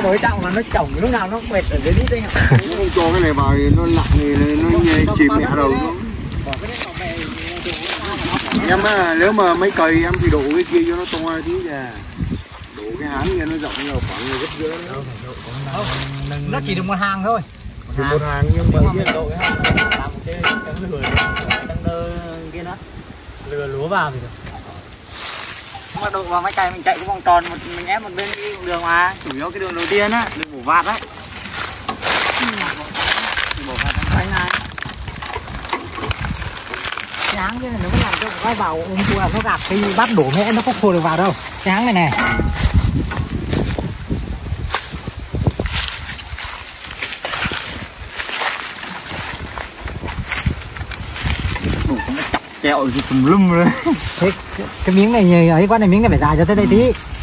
mới trọng mà nó chổng lúc nào nó quẹt ở dưới đít đây. Không cho cái này vào thì nó lặng thì nó chìm mẹ đầu luôn. Em á, nếu mà mấy cây em thì đổ cái kia cho nó to tí kìa. Đổ cái hán kia nó rộng nhiều khoảng người gấp giữa. Nó chỉ được một hàng thôi. Một hàng nhưng mà cái độ cái hàng làm một cái lừa kia đó. Lừa lúa vào thì được. Mà độ vào máy cày mình chạy cái vòng tròn mình ép một bên đi đường mà, chủ yếu cái đường đầu tiên á, đường bổ vạt đấy. Bổ vạt thằng anh này. Tráng chứ nếu mà làm cho quay vào ôm thua nó gạt khi bắt đổ mẹ nó không khô được vào đâu. Tráng này này. Kẹo gì tùm lum rồi. Thế cái miếng này ấy quá này, miếng này phải dài cho tới đây tí.